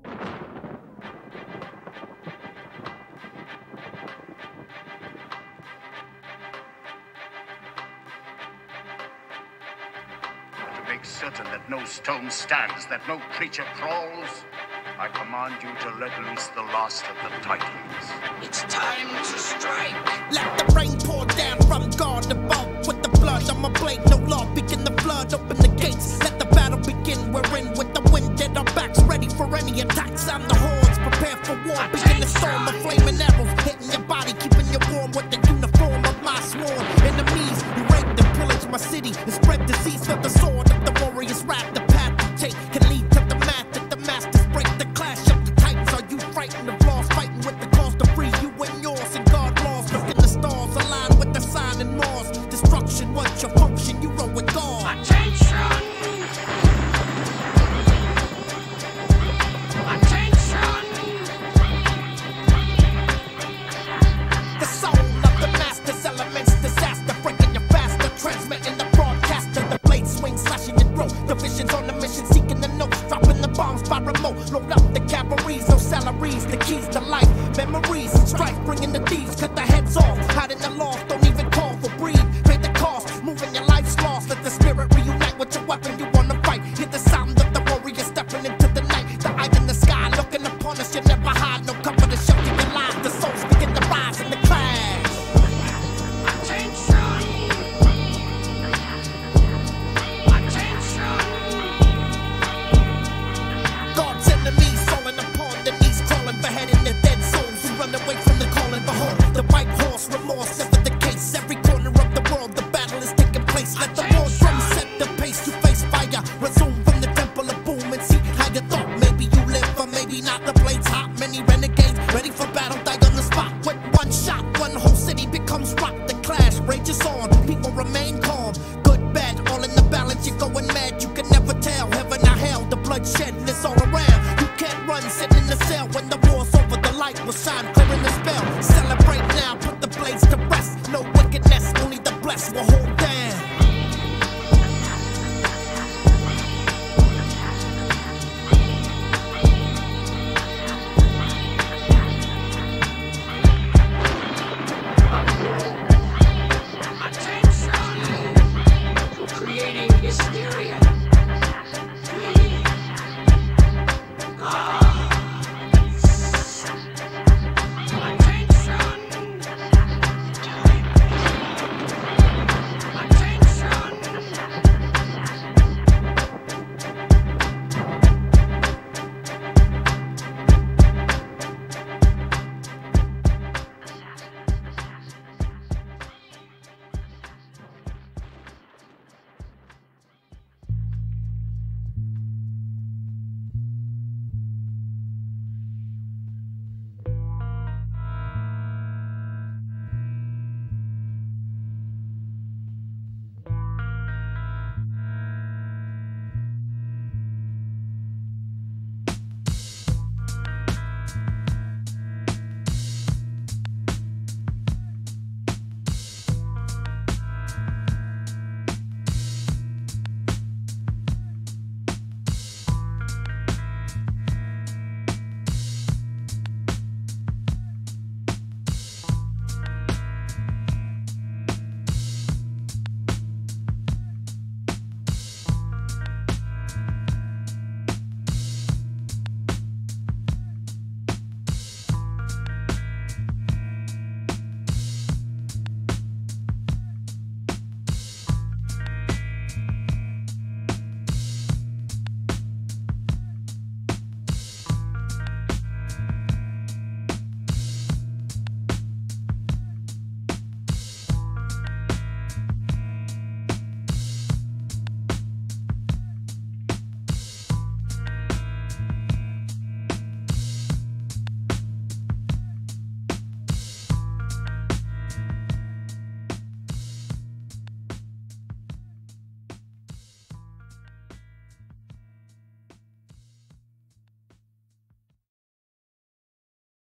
To make certain that no stone stands, that no creature crawls, I command you to let loose the last of the Titans. It's time to strike. Let the rain pour down from God above. With the blood on my blade, no law, begin the flood, open the gates. Let the battle begin, we're in with the wind at our backs, ready for any attacks. I'm the hordes, prepare for war, begin the storm of flaming arrows, hitting your body, keeping you warm with the uniform of my sworn enemies. Who raped and pillaged my city and spread disease with the sword of the warrior's wrath. The path you take can lead to the math that the masters break. The clash of the titans, are you frightened of loss? Fighting with the cause to free you and yours, and God laws. Look in the stars, align with the sign and Mars. Destruction, what's your function? You roll with God. Attention! Attention! The soul of the master's elements, disaster, breaking your faster, transmitting the broadcaster. The blade swing, slashing your throat. The vision's on the mission, seeking the notes, dropping the bombs by remote. Load up the cavalries, no salaries, the keys to life, memories, strife, bringing the thieves, cut the heads off, hide in the loft, don't even call for breathe. Pay the cost, moving your life's lost. Let the spirit reunite with your weapon. You wanna fight? Hear the sound of the warrior stepping into the night. The eye in the sky, looking upon us. You never hide, no cover to shelter your lies. The souls begin to rise in the clash. Attention! Attention! God's enemies falling upon the knees, crawling, beheading the dead souls who run away from the calling. Behold, the white horse, remorse, never the case. Every corner of the world, the battle is taking place. Let the war drum set the pace. You face fire, resume from the temple of boom and see how you thought. Maybe you live, or maybe not. The blade's hot, many renegades ready for battle.